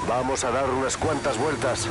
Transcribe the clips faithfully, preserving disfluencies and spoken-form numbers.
Vamos a dar unas cuantas vueltas.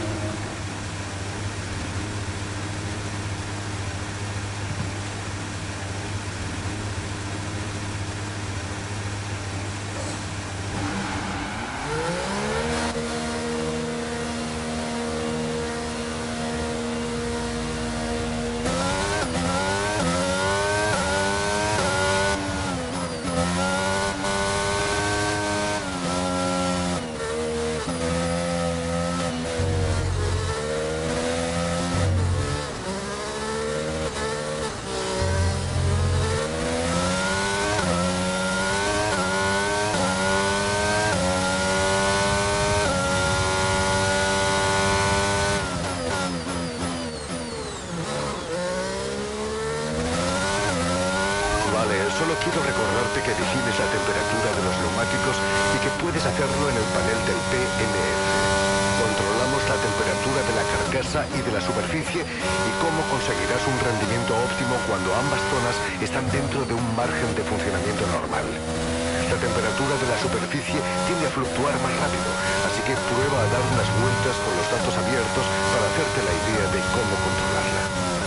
Solo quiero recordarte que vigiles la temperatura de los neumáticos y que puedes hacerlo en el panel del P M F. Controlamos la temperatura de la carcasa y de la superficie y cómo conseguirás un rendimiento óptimo cuando ambas zonas están dentro de un margen de funcionamiento normal. La temperatura de la superficie tiende a fluctuar más rápido, así que prueba a dar unas vueltas con los datos abiertos para hacerte la idea de cómo controlarla.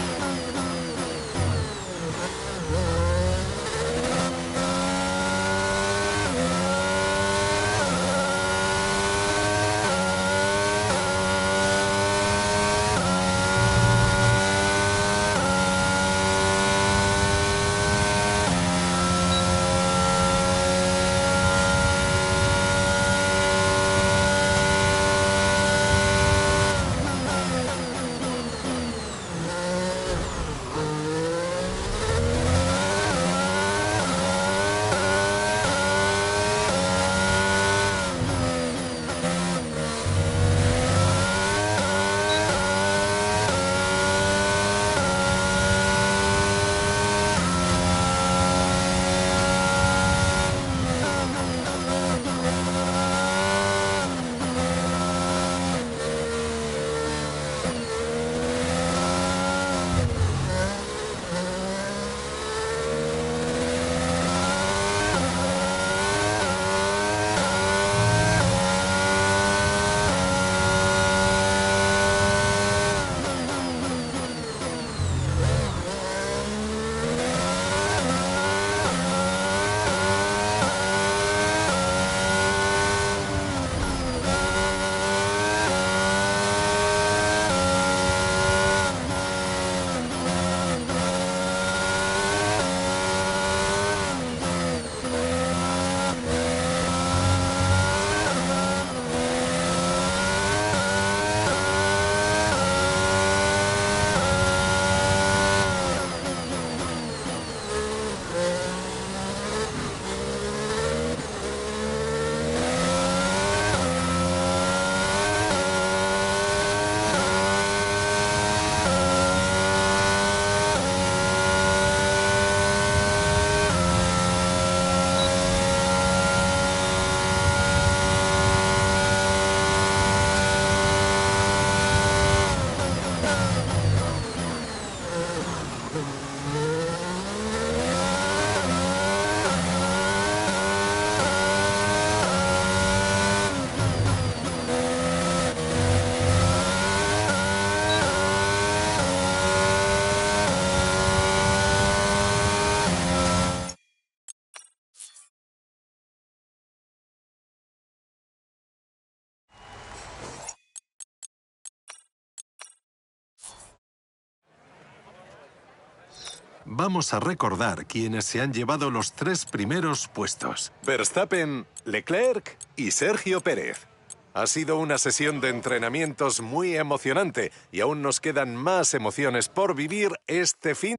Vamos a recordar quiénes se han llevado los tres primeros puestos. Verstappen, Leclerc y Sergio Pérez. Ha sido una sesión de entrenamientos muy emocionante y aún nos quedan más emociones por vivir este fin.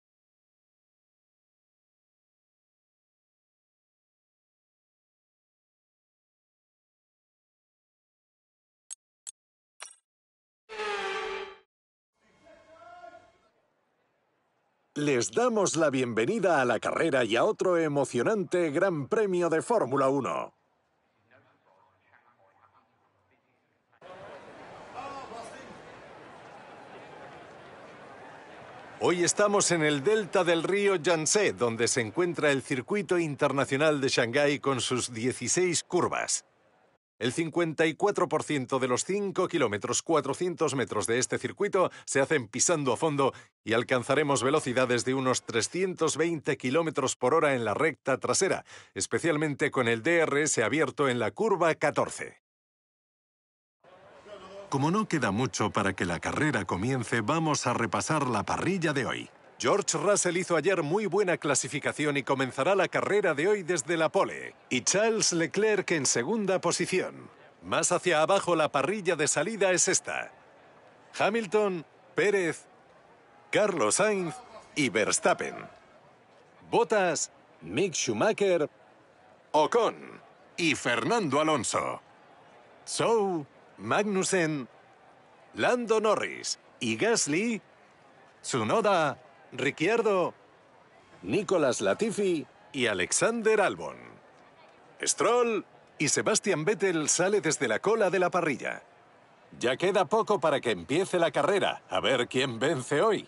Les damos la bienvenida a la carrera y a otro emocionante Gran Premio de Fórmula uno. Hoy estamos en el delta del río Yangtze, donde se encuentra el Circuito Internacional de Shanghái con sus dieciséis curvas. El cincuenta y cuatro por ciento de los cinco kilómetros cuatrocientos metros de este circuito se hacen pisando a fondo y alcanzaremos velocidades de unos trescientos veinte kilómetros por hora en la recta trasera, especialmente con el D R S abierto en la curva catorce. Como no queda mucho para que la carrera comience, vamos a repasar la parrilla de hoy. George Russell hizo ayer muy buena clasificación y comenzará la carrera de hoy desde la pole. Y Charles Leclerc en segunda posición. Más hacia abajo la parrilla de salida es esta: Hamilton, Pérez, Carlos Sainz y Verstappen. Bottas, Mick Schumacher, Ocon y Fernando Alonso. Zhou, Magnussen, Lando Norris y Gasly, Tsunoda, Ricciardo, Nicolas Latifi y Alexander Albon. Stroll y Sebastian Vettel sale desde la cola de la parrilla. Ya queda poco para que empiece la carrera. A ver quién vence hoy.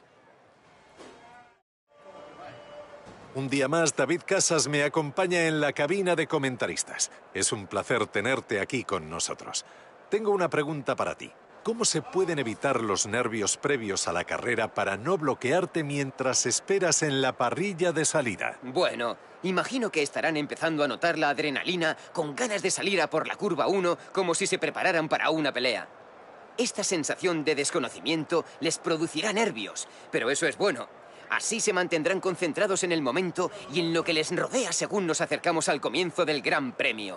Un día más, David Casas me acompaña en la cabina de comentaristas. Es un placer tenerte aquí con nosotros. Tengo una pregunta para ti. ¿Cómo se pueden evitar los nervios previos a la carrera para no bloquearte mientras esperas en la parrilla de salida? Bueno, imagino que estarán empezando a notar la adrenalina con ganas de salir a por la curva uno como si se prepararan para una pelea. Esta sensación de desconocimiento les producirá nervios, pero eso es bueno. Así se mantendrán concentrados en el momento y en lo que les rodea según nos acercamos al comienzo del Gran Premio.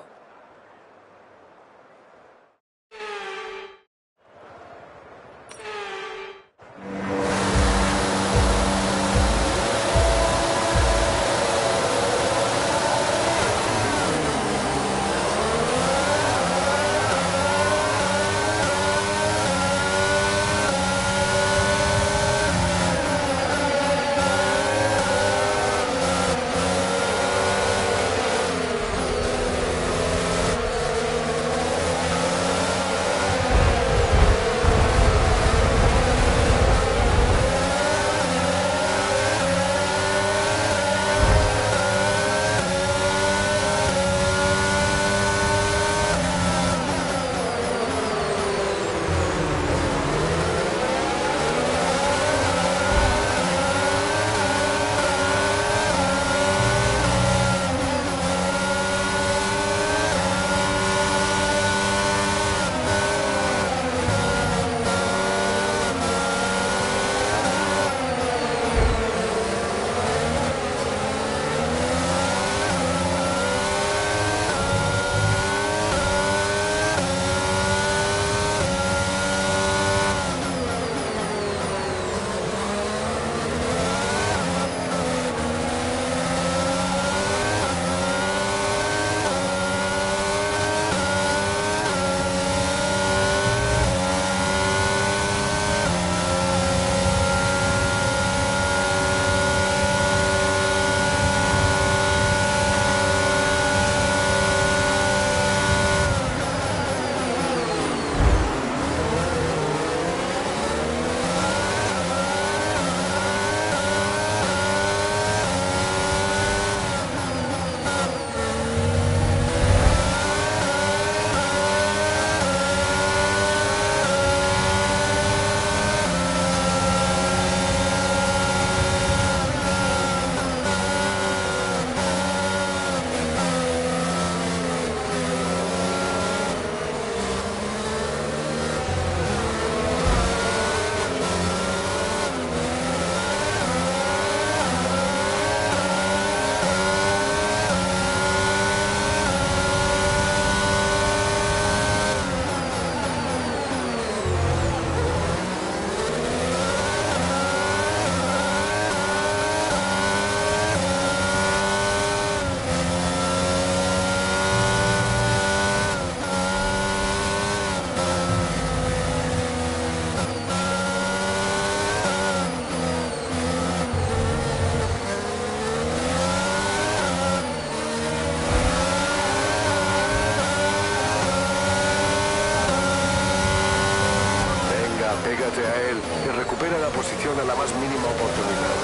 Pégate a él y recupera la posición a la más mínima oportunidad.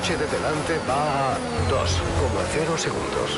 coche de delante va a dos coma cero segundos.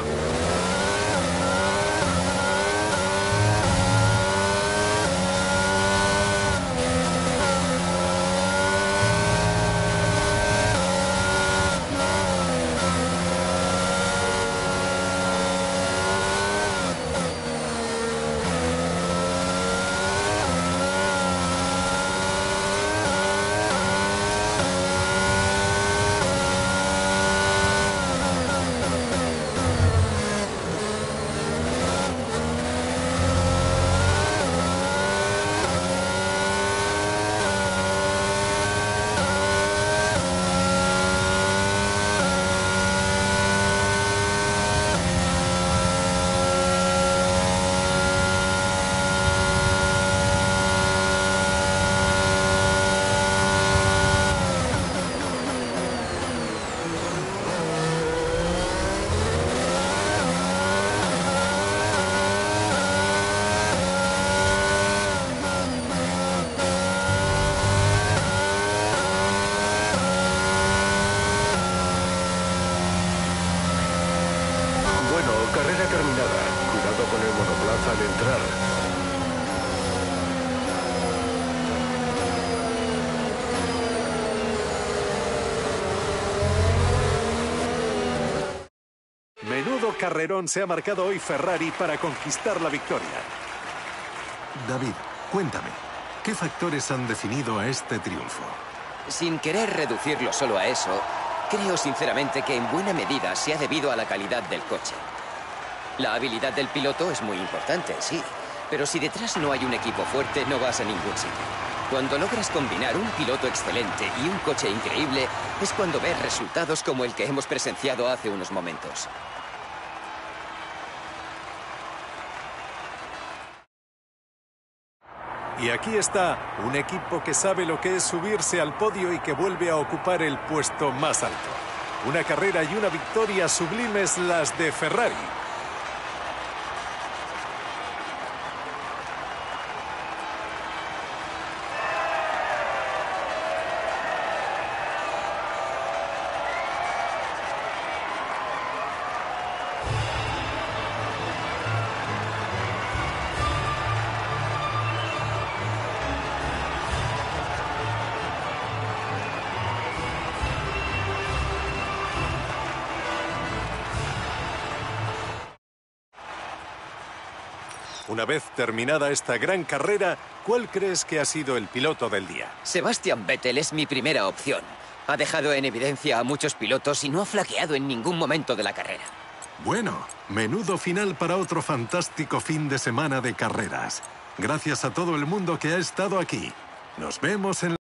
Carrera terminada. Cuidado con el monoplaza al entrar. Menudo carrerón se ha marcado hoy Ferrari para conquistar la victoria. David, cuéntame, ¿qué factores han definido a este triunfo? Sin querer reducirlo solo a eso, creo sinceramente que en buena medida se ha debido a la calidad del coche. La habilidad del piloto es muy importante, sí, pero si detrás no hay un equipo fuerte, no vas a ningún sitio. Cuando logras combinar un piloto excelente y un coche increíble, es cuando ves resultados como el que hemos presenciado hace unos momentos. Y aquí está un equipo que sabe lo que es subirse al podio y que vuelve a ocupar el puesto más alto. Una carrera y una victoria sublimes las de Ferrari. Una vez terminada esta gran carrera, ¿cuál crees que ha sido el piloto del día? Sebastian Vettel es mi primera opción. Ha dejado en evidencia a muchos pilotos y no ha flaqueado en ningún momento de la carrera. Bueno, menudo final para otro fantástico fin de semana de carreras. Gracias a todo el mundo que ha estado aquí. Nos vemos en